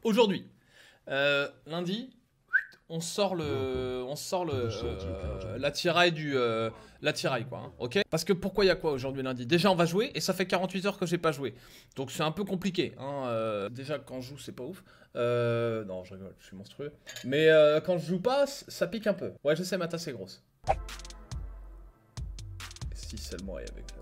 Aujourd'hui, lundi, on sort l'attirail quoi, hein, ok? Parce que pourquoi il y a quoi aujourd'hui lundi? Déjà on va jouer et ça fait 48 heures que j'ai pas joué. Donc c'est un peu compliqué, hein, déjà quand je joue c'est pas ouf. Non je rigole, je suis monstrueux. Mais quand je joue pas, ça pique un peu. Ouais je sais, ma tasse est grosse. Si seulement et avec la tasse.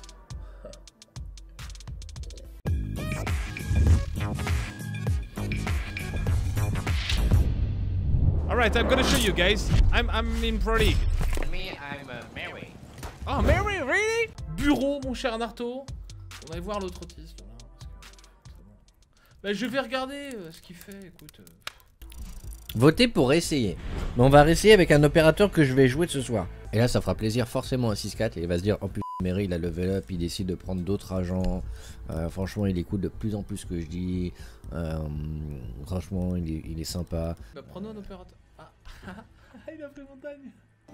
Alright, I'm gonna show you guys. I'm in Pro League. Me, I'm Mary. Oh, Mary, really? Bureau, mon cher Narto. On va aller voir l'autre autiste là. Bah, je vais regarder ce qu'il fait, écoute. Votez pour essayer. Mais on va réessayer avec un opérateur que je vais jouer ce soir. Et là, ça fera plaisir forcément à 6-4. Et il va se dire, en plus, Mary, il a level up, il décide de prendre d'autres agents. Franchement, il écoute de plus en plus ce que je dis. Franchement, il est sympa. Bah, prenons un opérateur. Ah, il a fait montagne.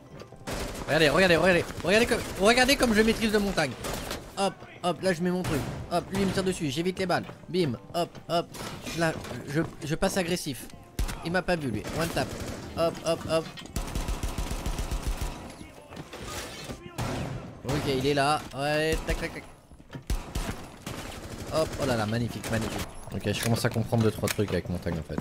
Regardez comme je maîtrise de montagne. Hop, hop, là je mets mon truc. Hop, lui il me tire dessus, j'évite les balles. Bim, hop, hop. Là, je passe agressif. Il m'a pas vu lui. One tap. Hop, hop, hop. Ok, il est là. Ouais, tac, tac, tac. Hop, oh là là, magnifique, magnifique. Ok, je commence à comprendre 2-3 trucs avec montagne en fait.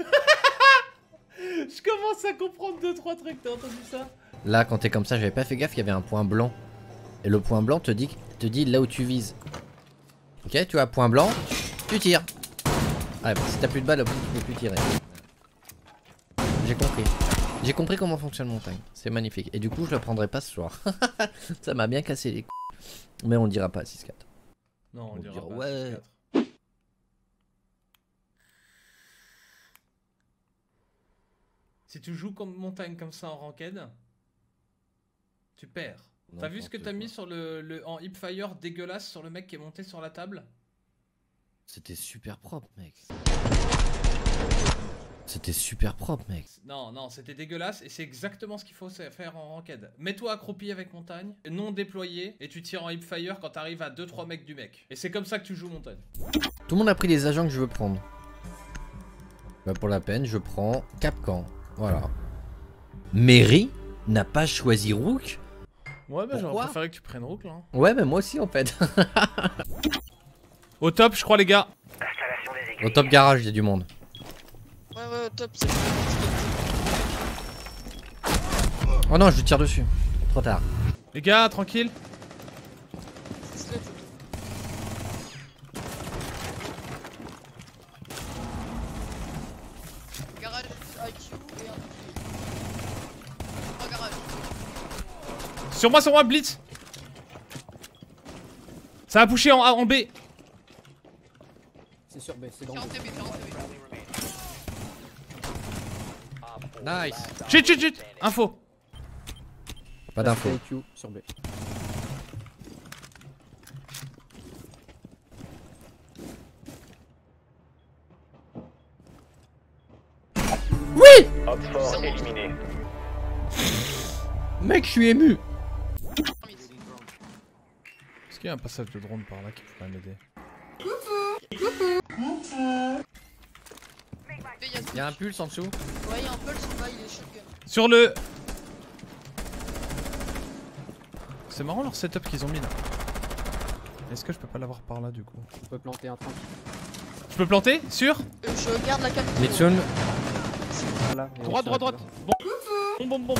Je commence à comprendre 2-3 trucs, t'as entendu ça? Là, quand t'es comme ça, j'avais pas fait gaffe, il y avait un point blanc. Et le point blanc te dit là où tu vises. Ok, tu as point blanc, tu tires. Ouais, bah, si t'as plus de balles, tu peux plus tirer. J'ai compris. J'ai compris comment fonctionne montagne. C'est magnifique. Et du coup, je le prendrai pas ce soir. Ça m'a bien cassé les couilles. Mais on dira pas à 6-4. Non, on dira pas ouais. 6-4. Si tu joues comme montagne comme ça en ranked, tu perds. T'as vu ce que t'as mis sur en hipfire dégueulasse sur le mec qui est monté sur la table? C'était super propre, mec. C'était super propre, mec. Non, non, c'était dégueulasse et c'est exactement ce qu'il faut faire en ranked. Mets-toi accroupi avec montagne, non déployé, et tu tires en hipfire quand t'arrives à 2-3 mecs du mec. Et c'est comme ça que tu joues montagne. Tout le monde a pris les agents que je veux prendre. Bah pour la peine, je prends Capcan. Voilà. Mary n'a pas choisi Rook. Ouais, bah j'aurais préféré que tu prennes Rook là. Ouais, mais moi aussi en fait. Au top, je crois, les gars. Au top garage, il y a du monde. Ouais, ouais, au top, c'est. Oh non, je lui tire dessus. Trop tard. Les gars, tranquille. Garage, IQ et un. Oh, garage. Sur moi, Blitz. Ça a poussé en B. C'est sur B, c'est dans B. 40 TB, 40 TB. Nice. Chut. Info. Pas d'infos. IQ sur B. Oui. Oxford éliminé. Mec, je suis ému. Est-ce qu'il y a un passage de drone par là qui pourrait m'aider? Il y a un pulse en dessous. Ouais, y'a un pulse en bas, il est shotgun. Sur le... C'est marrant leur setup qu'ils ont mis là. Est-ce que je peux pas l'avoir par là du coup? On peut planter un train. Je peux planter? Sûr? Je garde la capture. Mitsun. Voilà. et on Droite. s'arrête là. Bon.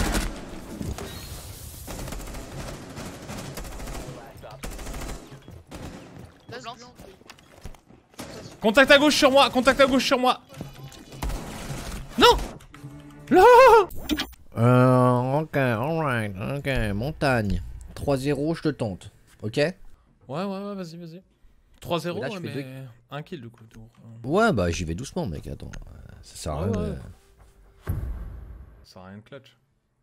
Laisse blanc. Contact à gauche sur moi. Non. Là. Ok, alright, ok, montagne. 3-0, je te tente. Ok? Ouais, vas-y. 3-0, Mais là, je ouais, fais mais... Un kill du coup. Ouais, bah j'y vais doucement, mec, attends. Ça sert à rien de... Ça sert à rien de clutch.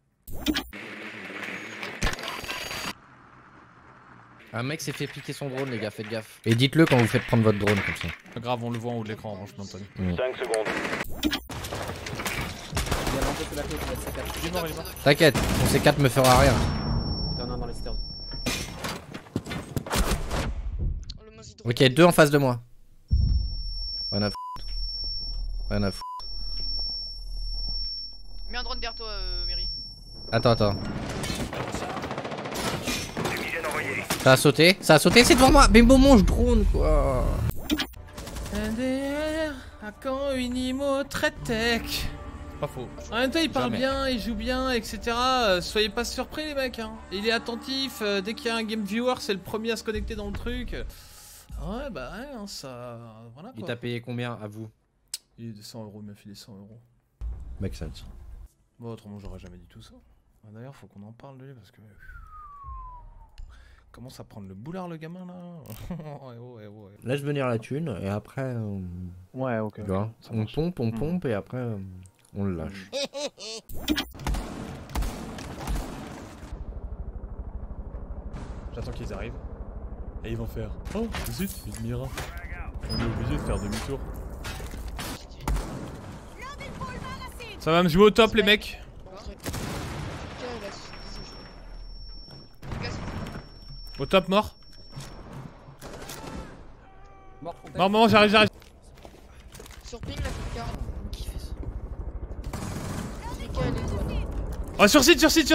Un mec s'est fait piquer son drone, les gars, faites gaffe. Et dites-le quand vous faites prendre votre drone comme ça. Pas grave, on le voit en haut de l'écran, franchement, Anthony. 5 secondes. Il y a l'entrée sur la côte, il y a C4. Il est mort. T'inquiète, ton C4 me fera rien. T'en as un dans les stairs. Le Mosidro. Ok, 2 en face de moi. Voilà. Rien à foutre. Mets un drone derrière toi, Mary. Attends. Ça a sauté, c'est devant moi. Mais bon, mon drone quoi. NDR, à quand une IMO très tech? Pas faux. En même temps, il parle Jamais. bien, il joue bien, etc. Soyez pas surpris, les mecs. Hein. Il est attentif. Dès qu'il y a un game viewer, c'est le premier à se connecter dans le truc. Ouais, bah ouais, hein, ça. Voilà Il quoi. t'a payé combien à vous? Il est de 100 euros, il m'a filé 100 euros. Make sense. Bon, autrement, j'aurais jamais dit tout ça. D'ailleurs, faut qu'on en parle de lui parce que. Commence à prendre le boulard, le gamin là. ouais. Laisse venir la thune et après. Ouais, ok. Tu vois, ça on marche. pompe et après on le lâche. J'attends qu'ils arrivent. Et ils vont faire. Oh, zut, une Mira. On est obligé de faire demi-tour. Ça va me jouer au top, les mecs. Au top, mort. Mort, contact. Mort, j'arrive. Sur ping, la Fika. Qui fait ça? Fika, elle est douane. Oh, sur site. Les 3 sites.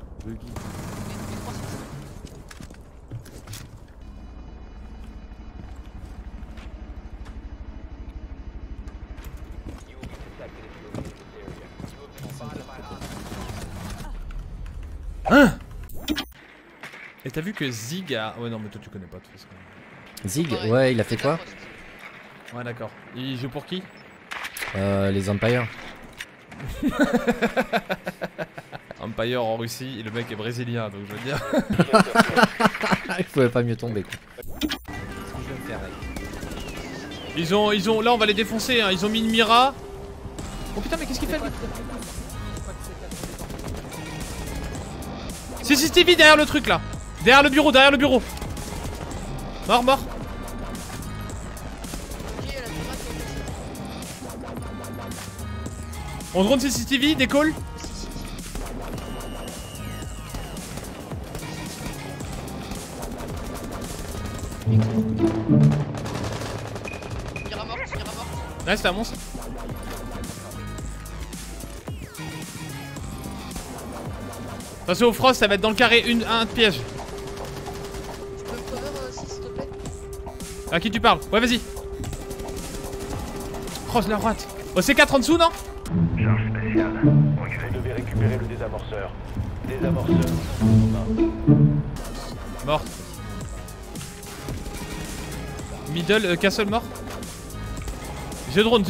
Hein? Et t'as vu que Zig a. Ouais, non, mais toi tu connais pas de toute façon. Zig, ouais, il a fait quoi? Ouais, d'accord. Il joue pour qui? Les Empires. Empire en Russie, et le mec est brésilien, donc je veux dire. Il pouvait pas mieux tomber quoi. Ils ont. Là, on va les défoncer, hein. Ils ont mis une Mira. Oh putain, mais qu'est-ce qu'il fait lui? CCTV derrière le truc là. Derrière le bureau. Mort. Ok, la Mira qui est On drone CCTV, décolle. Mira mort. Ouais, c'était un monstre. Attention au frost, ça va être dans le carré, un piège. Tu peux me cover s'il te plaît? À qui tu parles? Ouais, vas-y. Frost la droite. Oh, C4 en dessous, non? Charge spéciale. Vous devez récupérer le désamorceur. Mort. Middle, castle mort. The drone.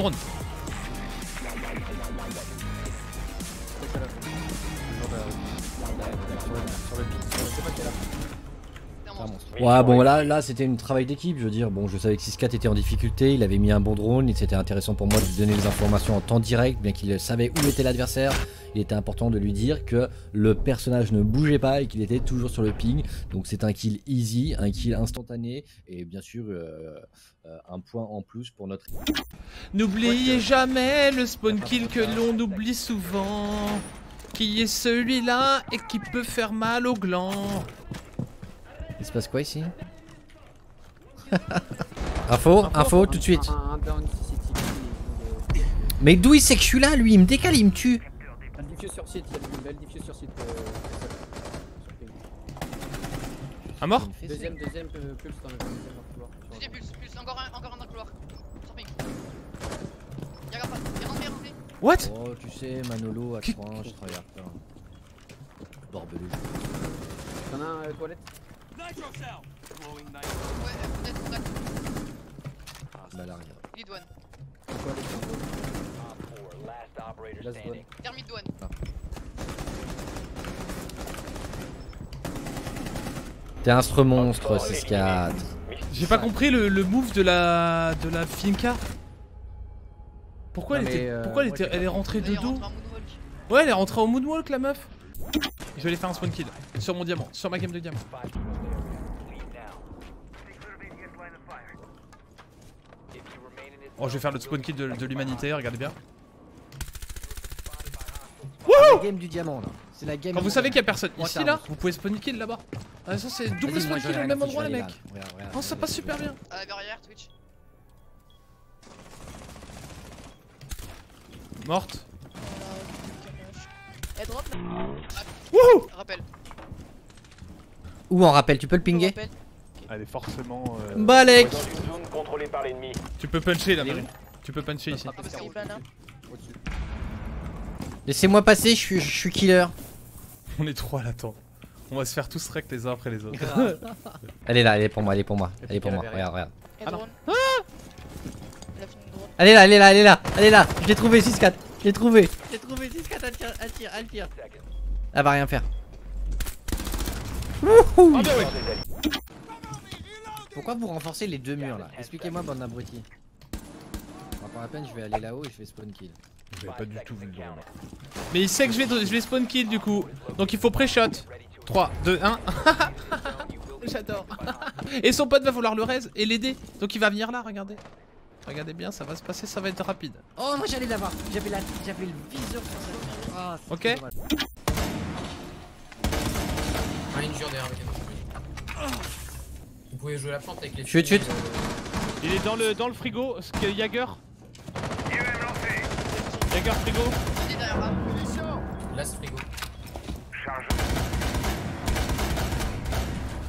Ouais, bon là c'était un travail d'équipe, je veux dire. Bon, je savais que 6-4 était en difficulté, il avait mis un bon drone, et c'était intéressant pour moi de lui donner les informations en temps direct, bien qu'il savait où était l'adversaire. Il était important de lui dire que le personnage ne bougeait pas et qu'il était toujours sur le ping. Donc c'est un kill easy, un kill instantané, et bien sûr un point en plus pour notre... N'oubliez jamais le spawn kill que l'on oublie souvent. Qui est celui-là et qui peut faire mal au gland. Il se passe quoi ici? Info, tout de suite. Un down CCTV. Mais d'où il sait que je suis là, lui? Il me décale, il me tue. Un diffuse sur site, il y a une belle diffuse sur site. Un mort? Deuxième pulse dans le couloir. Deuxième pulse, encore un dans le couloir. Sur ping. Il rentre. What? Oh, tu sais, Manolo à 3, je travaille à faire. Barbelé. T'en as un toilette? Ouais, peut-être contact. Malaria. Il est douane. Termite douane. T'es un monstre, 6-4. J'ai pas compris le move de la Finca. Pourquoi elle est rentrée de D'ailleurs, dos? rentre en moonwalk. Ouais, elle est rentrée en moonwalk la meuf. Je vais aller faire un spawn kill sur mon diamant, sur ma game de diamant. Oh, je vais faire le spawn kill de l'humanité, regardez bien. C'est la game du diamant là. C'est la game. Quand vous savez qu'il y a personne Moi, ici t'as là, un- vous pouvez spawn kill là-bas. Ah, ça c'est double Vas-y, moi, spawn je kill au regarde, même je endroit les regarde, mecs. regarde, Oh, ça passe super bien. À la barrière, Twitch. Morte. Elle drop là. Wouhou. Rappel. Où on rappelle, tu peux le pinguer? Rappel. Elle est forcément. Balek. Dans une zone contrôlée par l'ennemi. Tu peux puncher là, Mary. Tu peux puncher ici. Ah, parce qu'il plane, hein. Au-dessus. Laissez-moi passer, je suis killer. On est 3 là, attends. On va se faire tous rec les uns après les autres. Elle est là, elle est pour moi, elle est pour moi. Elle est pour moi, regarde, regarde. Elle drone. Elle a fini de drone. Elle est là, elle est là, elle est là, elle est là. Je l'ai trouvé, 6-4. Je l'ai trouvé. Je l'ai trouvé, 6-4, elle tire, elle tire, elle tire. Elle va rien faire. Wouhou. Pourquoi vous renforcez les deux murs là? Expliquez-moi, bande d'abrutis. Bon, pour la peine, je vais aller là-haut et je vais spawn kill. J'avais pas du tout vu le drone. Mais il sait que je vais spawn kill du coup. Donc il faut pré-shot. 3, 2, 1. J'adore. Et son pote va vouloir le raise et l'aider. Donc il va venir là, regardez. Regardez bien, ça va se passer, ça va être rapide. Oh, moi j'allais l'avoir. J'avais le viseur sur ça. Ah, c'est Ok. dommage. Un injure derrière avec un autre. Vous pouvez jouer la plante avec les. Chut, chut. Il est dans le frigo, Jagger. Jagger frigo. Il est derrière moi. Là, c'est frigo.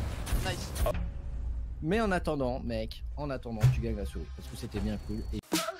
Nice. Mais en attendant, mec, en attendant, tu gagnes la souris. Parce que c'était bien cool. Et...